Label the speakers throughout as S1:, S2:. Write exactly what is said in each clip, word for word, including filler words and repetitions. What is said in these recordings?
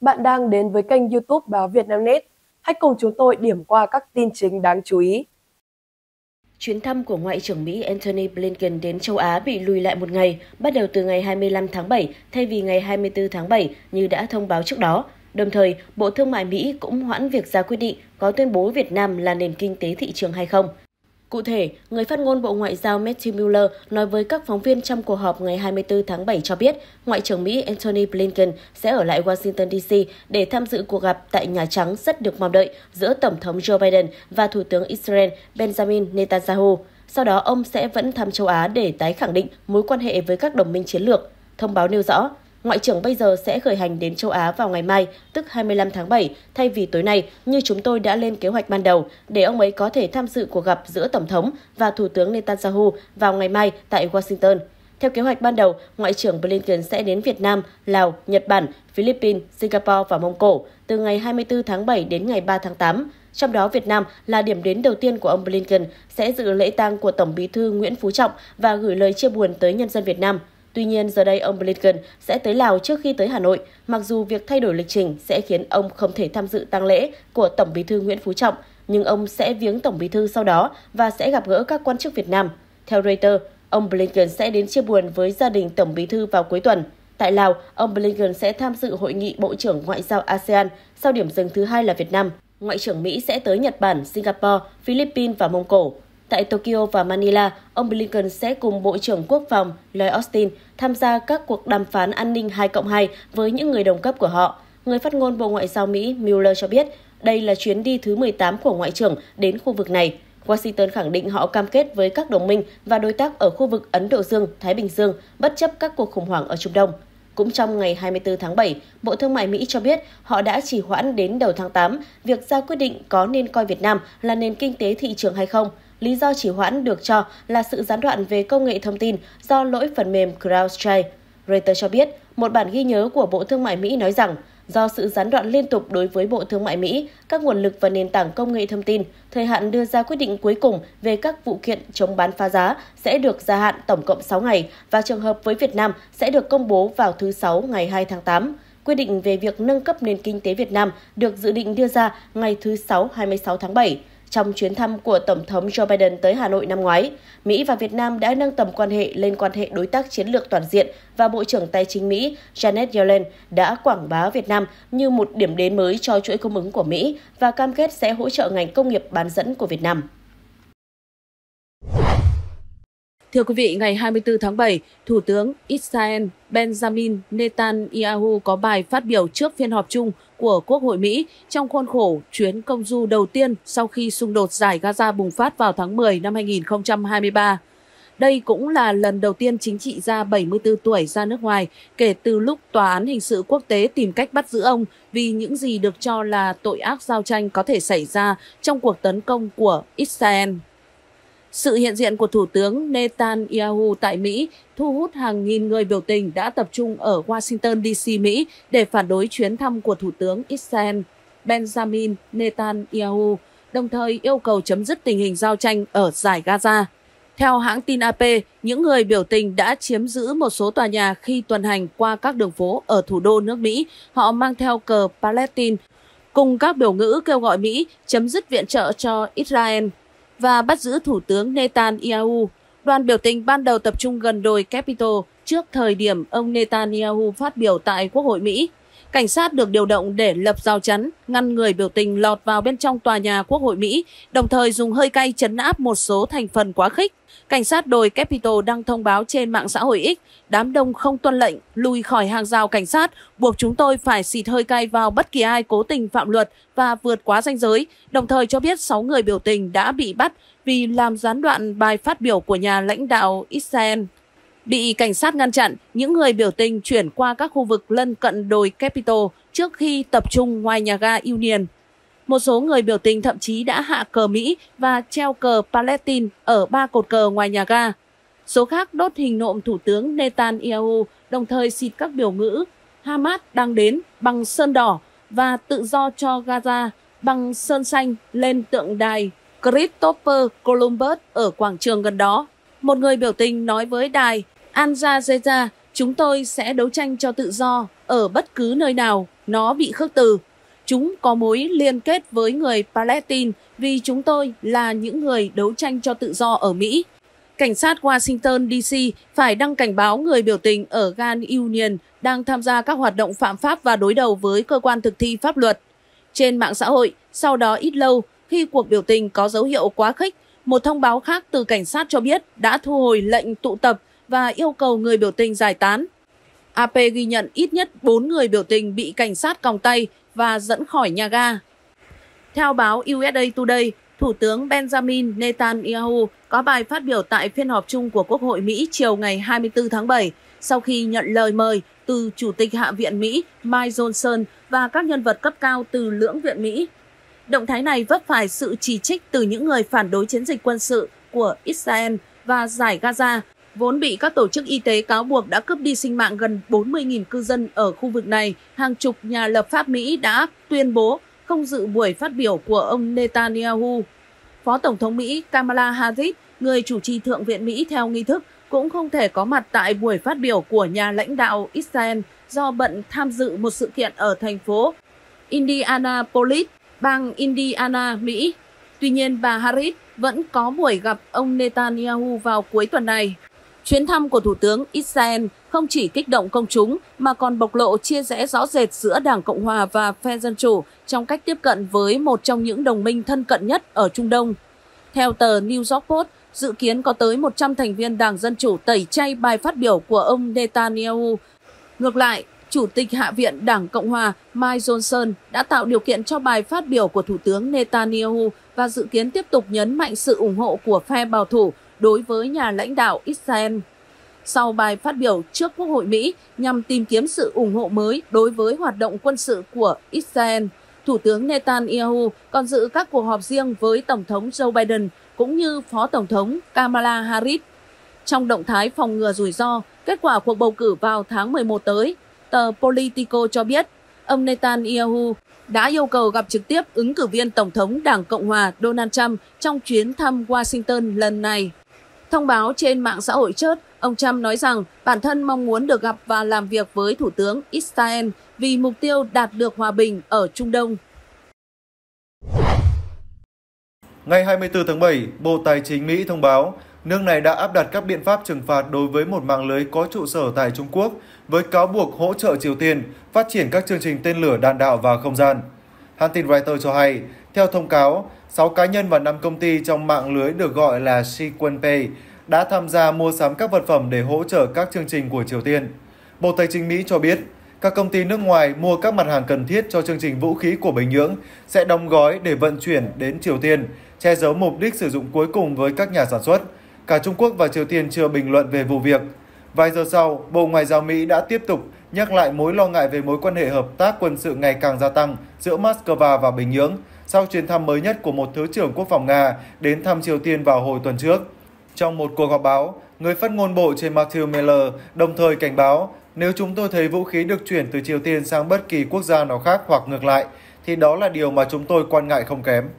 S1: bạn đang đến với kênh YouTube Báo Vietnamnet. Hãy cùng chúng tôi điểm qua các tin chính đáng chú ý.
S2: Chuyến thăm của Ngoại trưởng Mỹ Antony Blinken đến châu Á bị lùi lại một ngày, bắt đầu từ ngày hai mươi lăm tháng bảy thay vì ngày hai mươi tư tháng bảy như đã thông báo trước đó. Đồng thời, Bộ Thương mại Mỹ cũng hoãn việc ra quyết định có tuyên bố Việt Nam là nền kinh tế thị trường hay không. Cụ thể, người phát ngôn Bộ Ngoại giao Matthew Miller nói với các phóng viên trong cuộc họp ngày hai mươi tư tháng bảy cho biết, Ngoại trưởng Mỹ Antony Blinken sẽ ở lại Washington D C để tham dự cuộc gặp tại Nhà Trắng rất được mong đợi giữa Tổng thống Joe Biden và Thủ tướng Israel Benjamin Netanyahu. Sau đó, ông sẽ vẫn thăm châu Á để tái khẳng định mối quan hệ với các đồng minh chiến lược. Thông báo nêu rõ, Ngoại trưởng bây giờ sẽ khởi hành đến châu Á vào ngày mai, tức hai mươi lăm tháng bảy, thay vì tối nay, như chúng tôi đã lên kế hoạch ban đầu, để ông ấy có thể tham dự cuộc gặp giữa Tổng thống và Thủ tướng Netanyahu vào ngày mai tại Washington. Theo kế hoạch ban đầu, Ngoại trưởng Blinken sẽ đến Việt Nam, Lào, Nhật Bản, Philippines, Singapore và Mông Cổ từ ngày hai mươi tư tháng bảy đến ngày ba tháng tám. Trong đó, Việt Nam là điểm đến đầu tiên của ông Blinken, sẽ dự lễ tang của Tổng Bí thư Nguyễn Phú Trọng và gửi lời chia buồn tới nhân dân Việt Nam. Tuy nhiên, giờ đây ông Blinken sẽ tới Lào trước khi tới Hà Nội, mặc dù việc thay đổi lịch trình sẽ khiến ông không thể tham dự tang lễ của Tổng Bí thư Nguyễn Phú Trọng, nhưng ông sẽ viếng Tổng Bí thư sau đó và sẽ gặp gỡ các quan chức Việt Nam. Theo Reuters, ông Blinken sẽ đến chia buồn với gia đình Tổng Bí thư vào cuối tuần. Tại Lào, ông Blinken sẽ tham dự hội nghị Bộ trưởng Ngoại giao a sê an, sau điểm dừng thứ hai là Việt Nam. Ngoại trưởng Mỹ sẽ tới Nhật Bản, Singapore, Philippines và Mông Cổ. Tại Tokyo và Manila, ông Blinken sẽ cùng Bộ trưởng Quốc phòng Lloyd Austin tham gia các cuộc đàm phán an ninh hai cộng hai với những người đồng cấp của họ. Người phát ngôn Bộ Ngoại giao Mỹ Mueller cho biết đây là chuyến đi thứ mười tám của Ngoại trưởng đến khu vực này. Washington khẳng định họ cam kết với các đồng minh và đối tác ở khu vực Ấn Độ Dương-Thái Bình Dương bất chấp các cuộc khủng hoảng ở Trung Đông. Cũng trong ngày hai mươi tư tháng bảy, Bộ Thương mại Mỹ cho biết họ đã trì hoãn đến đầu tháng tám việc ra quyết định có nên coi Việt Nam là nền kinh tế thị trường hay không. Lý do trì hoãn được cho là sự gián đoạn về công nghệ thông tin do lỗi phần mềm CrowdStrike. Reuters cho biết, một bản ghi nhớ của Bộ Thương mại Mỹ nói rằng, do sự gián đoạn liên tục đối với Bộ Thương mại Mỹ, các nguồn lực và nền tảng công nghệ thông tin, thời hạn đưa ra quyết định cuối cùng về các vụ kiện chống bán phá giá sẽ được gia hạn tổng cộng sáu ngày và trường hợp với Việt Nam sẽ được công bố vào thứ Sáu ngày hai tháng tám. Quyết định về việc nâng cấp nền kinh tế Việt Nam được dự định đưa ra ngày thứ Sáu hai mươi sáu tháng bảy. Trong chuyến thăm của Tổng thống Joe Biden tới Hà Nội năm ngoái, Mỹ và Việt Nam đã nâng tầm quan hệ lên quan hệ đối tác chiến lược toàn diện và Bộ trưởng Tài chính Mỹ Janet Yellen đã quảng bá Việt Nam như một điểm đến mới cho chuỗi cung ứng của Mỹ và cam kết sẽ hỗ trợ ngành công nghiệp bán dẫn của Việt Nam.
S3: Thưa quý vị, ngày hai mươi tư tháng bảy, Thủ tướng Israel Benjamin Netanyahu có bài phát biểu trước phiên họp chung của Quốc hội Mỹ trong khuôn khổ chuyến công du đầu tiên sau khi xung đột Giải Gaza bùng phát vào tháng mười năm hai nghìn không trăm hai mươi ba. Đây cũng là lần đầu tiên chính trị gia bảy mươi tư tuổi ra nước ngoài kể từ lúc Tòa án Hình sự Quốc tế tìm cách bắt giữ ông vì những gì được cho là tội ác giao tranh có thể xảy ra trong cuộc tấn công của Israel. Sự hiện diện của Thủ tướng Netanyahu tại Mỹ thu hút hàng nghìn người biểu tình đã tập trung ở Washington D C, Mỹ để phản đối chuyến thăm của Thủ tướng Israel Benjamin Netanyahu, đồng thời yêu cầu chấm dứt tình hình giao tranh ở Giải Gaza. Theo hãng tin A P, những người biểu tình đã chiếm giữ một số tòa nhà khi tuần hành qua các đường phố ở thủ đô nước Mỹ. Họ mang theo cờ Palestine, cùng các biểu ngữ kêu gọi Mỹ chấm dứt viện trợ cho Israel và bắt giữ Thủ tướng Netanyahu. Đoàn biểu tình ban đầu tập trung gần đồi Capitol trước thời điểm ông Netanyahu phát biểu tại Quốc hội Mỹ. Cảnh sát được điều động để lập rào chắn, ngăn người biểu tình lọt vào bên trong tòa nhà Quốc hội Mỹ, đồng thời dùng hơi cay trấn áp một số thành phần quá khích. Cảnh sát đồi Capitol đăng thông báo trên mạng xã hội X, đám đông không tuân lệnh, lùi khỏi hàng rào cảnh sát, buộc chúng tôi phải xịt hơi cay vào bất kỳ ai cố tình phạm luật và vượt quá ranh giới, đồng thời cho biết sáu người biểu tình đã bị bắt vì làm gián đoạn bài phát biểu của nhà lãnh đạo Israel. Bị cảnh sát ngăn chặn, những người biểu tình chuyển qua các khu vực lân cận đồi Capitol trước khi tập trung ngoài nhà ga Union. Một số người biểu tình thậm chí đã hạ cờ Mỹ và treo cờ Palestine ở ba cột cờ ngoài nhà ga. Số khác đốt hình nộm Thủ tướng Netanyahu, đồng thời xịt các biểu ngữ Hamas đang đến bằng sơn đỏ và tự do cho Gaza bằng sơn xanh lên tượng đài Christopher Columbus ở quảng trường gần đó. Một người biểu tình nói với đài Al Jazeera Chúng tôi sẽ đấu tranh cho tự do ở bất cứ nơi nào nó bị khước từ. Chúng có mối liên kết với người Palestine vì chúng tôi là những người đấu tranh cho tự do ở Mỹ. Cảnh sát Washington, D C phải đăng cảnh báo người biểu tình ở Gun Union đang tham gia các hoạt động phạm pháp và đối đầu với cơ quan thực thi pháp luật. Trên mạng xã hội, sau đó ít lâu, khi cuộc biểu tình có dấu hiệu quá khích, một thông báo khác từ cảnh sát cho biết đã thu hồi lệnh tụ tập và yêu cầu người biểu tình giải tán. a pê ghi nhận ít nhất bốn người biểu tình bị cảnh sát còng tay và dẫn khỏi nhà ga. Theo báo u ét a Today, Thủ tướng Benjamin Netanyahu có bài phát biểu tại phiên họp chung của Quốc hội Mỹ chiều ngày hai mươi tư tháng bảy sau khi nhận lời mời từ Chủ tịch Hạ viện Mỹ Mike Johnson và các nhân vật cấp cao từ lưỡng viện Mỹ. Động thái này vấp phải sự chỉ trích từ những người phản đối chiến dịch quân sự của Israel và Giải Gaza, vốn bị các tổ chức y tế cáo buộc đã cướp đi sinh mạng gần bốn mươi nghìn cư dân ở khu vực này. Hàng chục nhà lập pháp Mỹ đã tuyên bố không dự buổi phát biểu của ông Netanyahu. Phó Tổng thống Mỹ Kamala Harris, người chủ trì Thượng viện Mỹ theo nghi thức, cũng không thể có mặt tại buổi phát biểu của nhà lãnh đạo Israel do bận tham dự một sự kiện ở thành phố Indianapolis, bang Indiana, Mỹ. Tuy nhiên, bà Harris vẫn có buổi gặp ông Netanyahu vào cuối tuần này. Chuyến thăm của Thủ tướng Israel không chỉ kích động công chúng mà còn bộc lộ chia rẽ rõ rệt giữa Đảng Cộng hòa và phe Dân chủ trong cách tiếp cận với một trong những đồng minh thân cận nhất ở Trung Đông. Theo tờ New York Post, dự kiến có tới một trăm thành viên Đảng Dân chủ tẩy chay bài phát biểu của ông Netanyahu. Ngược lại, Chủ tịch Hạ viện Đảng Cộng hòa Mike Johnson đã tạo điều kiện cho bài phát biểu của Thủ tướng Netanyahu và dự kiến tiếp tục nhấn mạnh sự ủng hộ của phe bảo thủ đối với nhà lãnh đạo Israel. Sau bài phát biểu trước Quốc hội Mỹ nhằm tìm kiếm sự ủng hộ mới đối với hoạt động quân sự của Israel, Thủ tướng Netanyahu còn dự các cuộc họp riêng với Tổng thống Joe Biden cũng như Phó Tổng thống Kamala Harris. Trong động thái phòng ngừa rủi ro, kết quả cuộc bầu cử vào tháng mười một tới, tờ Politico cho biết ông Netanyahu đã yêu cầu gặp trực tiếp ứng cử viên Tổng thống Đảng Cộng hòa Donald Trump trong chuyến thăm Washington lần này. Thông báo trên mạng xã hội Truth, ông Trump nói rằng bản thân mong muốn được gặp và làm việc với Thủ tướng Israel vì mục tiêu đạt được hòa bình ở Trung Đông.
S4: Ngày hai mươi tư tháng bảy, Bộ Tài chính Mỹ thông báo nước này đã áp đặt các biện pháp trừng phạt đối với một mạng lưới có trụ sở tại Trung Quốc với cáo buộc hỗ trợ Triều Tiên phát triển các chương trình tên lửa đạn đạo và không gian. Hãng tin Reuters cho hay, theo thông cáo, sáu cá nhân và năm công ty trong mạng lưới được gọi là SequenPay đã tham gia mua sắm các vật phẩm để hỗ trợ các chương trình của Triều Tiên. Bộ Tài chính Mỹ cho biết, các công ty nước ngoài mua các mặt hàng cần thiết cho chương trình vũ khí của Bình Nhưỡng sẽ đóng gói để vận chuyển đến Triều Tiên, che giấu mục đích sử dụng cuối cùng với các nhà sản xuất. Cả Trung Quốc và Triều Tiên chưa bình luận về vụ việc. Vài giờ sau, Bộ Ngoại giao Mỹ đã tiếp tục nhắc lại mối lo ngại về mối quan hệ hợp tác quân sự ngày càng gia tăng giữa Moscow và Bình Nhưỡng sau chuyến thăm mới nhất của một Thứ trưởng Quốc phòng Nga đến thăm Triều Tiên vào hồi tuần trước. Trong một cuộc họp báo, người phát ngôn bộ trên Matthew Miller đồng thời cảnh báo nếu chúng tôi thấy vũ khí được chuyển từ Triều Tiên sang bất kỳ quốc gia nào khác hoặc ngược lại, thì đó là điều mà chúng tôi quan ngại không kém.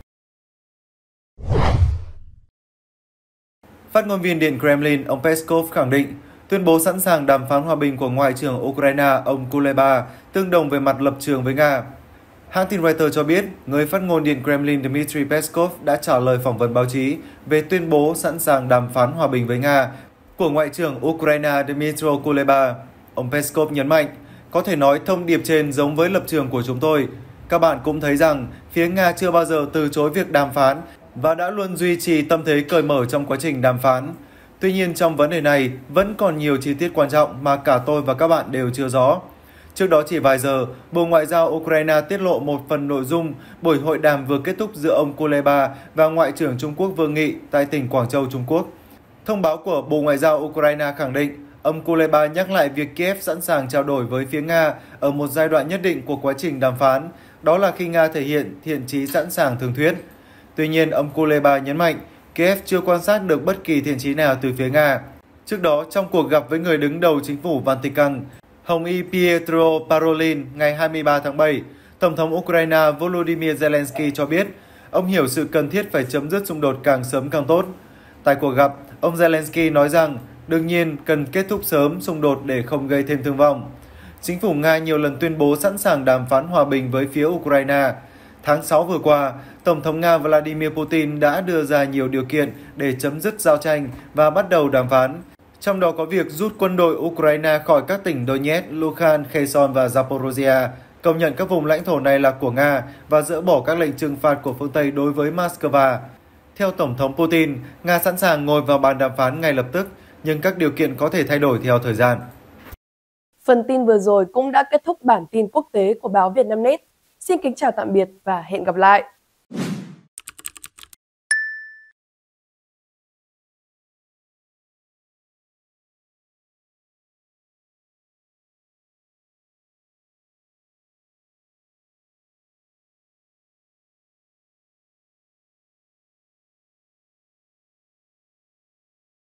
S4: Phát ngôn viên Điện Kremlin, ông Peskov khẳng định tuyên bố sẵn sàng đàm phán hòa bình của Ngoại trưởng Ukraine, ông Kuleba, tương đồng về mặt lập trường với Nga. Hãng tin Reuters cho biết, người phát ngôn Điện Kremlin Dmitry Peskov đã trả lời phỏng vấn báo chí về tuyên bố sẵn sàng đàm phán hòa bình với Nga của Ngoại trưởng Ukraine Dmytro Kuleba. Ông Peskov nhấn mạnh, có thể nói thông điệp trên giống với lập trường của chúng tôi. Các bạn cũng thấy rằng phía Nga chưa bao giờ từ chối việc đàm phán và đã luôn duy trì tâm thế cởi mở trong quá trình đàm phán. Tuy nhiên, trong vấn đề này vẫn còn nhiều chi tiết quan trọng mà cả tôi và các bạn đều chưa rõ. Trước đó chỉ vài giờ, Bộ Ngoại giao Ukraine tiết lộ một phần nội dung buổi hội đàm vừa kết thúc giữa ông Kuleba và Ngoại trưởng Trung Quốc Vương Nghị tại tỉnh Quảng Châu, Trung Quốc. Thông báo của Bộ Ngoại giao Ukraine khẳng định, ông Kuleba nhắc lại việc Kiev sẵn sàng trao đổi với phía Nga ở một giai đoạn nhất định của quá trình đàm phán, đó là khi Nga thể hiện thiện chí sẵn sàng thương thuyết. Tuy nhiên, ông Kuleba nhấn mạnh, Kiev chưa quan sát được bất kỳ thiện chí nào từ phía Nga. Trước đó, trong cuộc gặp với người đứng đầu chính phủ Vatican, Hồng y Pietro Parolin ngày hai mươi ba tháng bảy, Tổng thống Ukraine Volodymyr Zelensky cho biết ông hiểu sự cần thiết phải chấm dứt xung đột càng sớm càng tốt. Tại cuộc gặp, ông Zelensky nói rằng Đương nhiên, cần kết thúc sớm xung đột để không gây thêm thương vong. Chính phủ Nga nhiều lần tuyên bố sẵn sàng đàm phán hòa bình với phía Ukraine. Tháng sáu vừa qua, Tổng thống Nga Vladimir Putin đã đưa ra nhiều điều kiện để chấm dứt giao tranh và bắt đầu đàm phán, trong đó có việc rút quân đội Ukraine khỏi các tỉnh Donetsk, Luhansk, Kherson và Zaporozhye, công nhận các vùng lãnh thổ này là của Nga và dỡ bỏ các lệnh trừng phạt của phương Tây đối với Moscow. Theo Tổng thống Putin, Nga sẵn sàng ngồi vào bàn đàm phán ngay lập tức, nhưng các điều kiện có thể thay đổi theo thời gian.
S1: Phần tin vừa rồi cũng đã kết thúc bản tin quốc tế của báo Vietnamnet. Xin kính chào tạm biệt và hẹn gặp lại!